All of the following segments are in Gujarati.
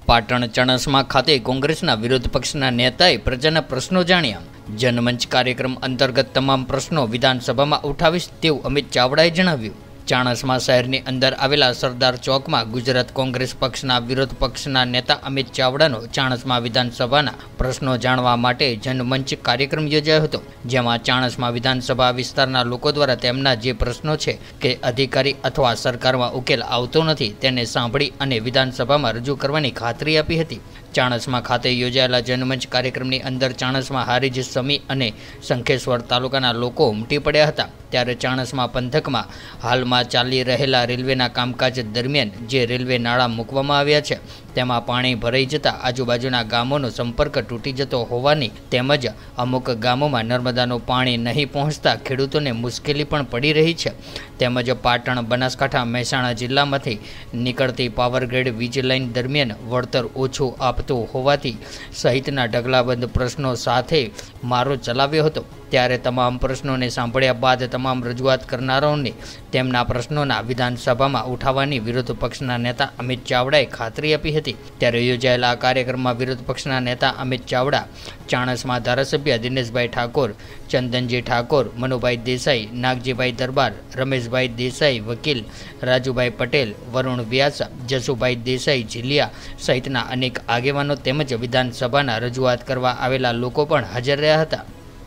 પાટણ ચાણસ્મા ખાતે કોંગ્રેસના વિરોધ પક્ષના નેતાએ પ્રજાના પ્રશ્નો જાણ્યા। જનમંચ કાર્યક્રમ અંતર્ગત તમામ પ્રશ્નો વિધાનસભામાં ઉઠાવીશ તેવું અમિત ચાવડાએ જણાવ્યું। ચાણસ્મા શહેરની અંદર આવેલા સરદાર ચોકમાં ગુજરાત કોંગ્રેસ પક્ષના વિરોધ પક્ષના નેતા અમિત ચાવડાનો ચાણસ્મા વિધાનસભાના પ્રશ્નો જાણવા માટે જનમંચ કાર્યક્રમ યોજાયો હતો, જેમાં ચાણસ્મા વિધાનસભા વિસ્તારના લોકો દ્વારા તેમના જે પ્રશ્નો છે કે અધિકારી અથવા સરકારમાં ઉકેલ આવતો નથી તેને સાંભળી અને વિધાનસભામાં રજૂ કરવાની ખાતરી આપી હતી। ચાણસ્મા ખાતે યોજાયેલા જનમંચ કાર્યક્રમની અંદર ચાણસ્મા હારીજ સમી અને શંખેશ્વર તાલુકાના લોકો ઉમટી પડ્યા હતા। ત્યારે ચાણસ્મા પંથકમાં હાલમાં ચાલી રહેલા રેલવેના કામકાજ દરમિયાન જે રેલવે નાળા મૂકવામાં આવ્યા છે તેમાં પાણી ભરાઈ જતા આજુબાજુના ગામોનો સંપર્ક તૂટી જતો હોવાની તેમજ અમુક ગામોમાં નર્મદાનું પાણી નહીં પહોંચતા ખેડૂતોને મુશ્કેલી પણ પડી રહી છે। તેમજ પાટણ, બનાસકાંઠા, મહેસાણા જિલ્લામાંથી નીકળતી પાવરગ્રેડ વીજ લાઇન દરમિયાન વળતર ઓછું આપતું હોવાથી સહિતના ઢગલાબંધ પ્રશ્નો સાથે મારો ચલાવ્યો હતો। ત્યારે તમામ પ્રશ્નોને સાંભળ્યા બાદ તમામ રજૂઆત કરનારાઓને તેમના પ્રશ્નોના વિધાનસભામાં ઉઠાવવાની વિરોધ પક્ષના નેતા અમિત ચાવડાએ ખાતરી આપી હતી। ત્યારે યોજાયેલા આ કાર્યક્રમમાં વિરોધ પક્ષના નેતા અમિત ચાવડા, ચાણસ્મા ધારાસભ્ય દિનેશભાઈ ઠાકોર, ચંદનજી ઠાકોર, મનુભાઈ દેસાઈ, નાગજીભાઈ દરબાર, રમેશભાઈ દેસાઈ, વકીલ રાજુભાઈ પટેલ, વરુણ વ્યાસ, જસુભાઈ દેસાઈ ઝીલિયા સહિતના અનેક આગેવાનો તેમજ વિધાનસભાના રજૂઆત કરવા આવેલા લોકો પણ હાજર રહ્યા હતા।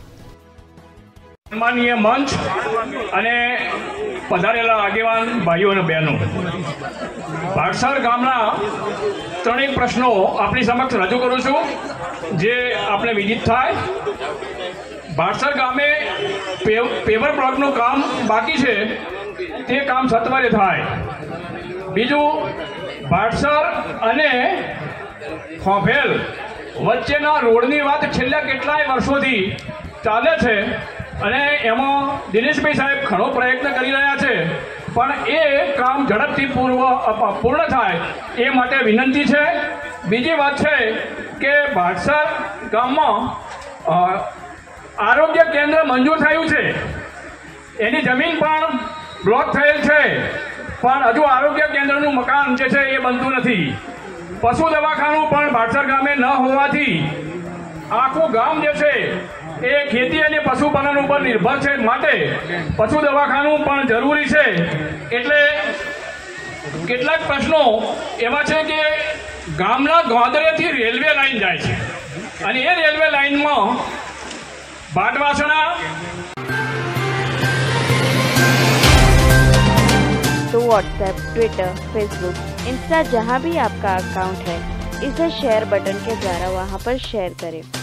સન્માનીય મંચ અને પધારેલા આગેવાન ભાઈઓ અને બહેનો, ભાટસર ગામના ત્રણેય પ્રશ્નો આપણી સમક્ષ રજૂ કરું છું, જે આપણે વિદિત થાય। ભાટસર ગામે પેવર બ્લોકનું કામ બાકી છે, તે કામ સત્વરે થાય। બીજું, ભાટસર અને ખોભેલ વચ્ચેના રોડની વાત છેલ્લા કેટલાય વર્ષોથી ચાલે છે અને એમાં દિનેશભાઈ સાહેબ ઘણો પ્રયત્ન કરી રહ્યા છે, પણ એ કામ ઝડપથી પૂર્ણ થાય એ માટે વિનંતી છે। બીજી વાત છે કે ભાટસર ગામમાં આરોગ્ય કેન્દ્ર મંજૂર થયું છે, એની જમીન પણ બ્લોક થયેલ છે, પણ હજુ આરોગ્ય કેન્દ્રનું મકાન જે છે એ બનતું નથી। પશુ દવાખાનું પણ ભાટસર ગામે ન હોવાથી આખું ગામ જે છે એ ખેતી અને પશુપાલન ઉપર નિર્ભર છે, માટે પશુ દવાખાનું પણ જરૂરી છે। એટલે કેટલાક પ્રશ્નો એવા છે કે ગામના ગોંદરેથી રેલવે લાઇન જાય છે અને એ રેલવે લાઇનમાં ભાટવાસણા तो व्हाट्सएप, ट्विटर, फेसबुक, इंस्टा जहाँ भी आपका अकाउंट है, इसे शेयर बटन के द्वारा वहाँ पर शेयर करें।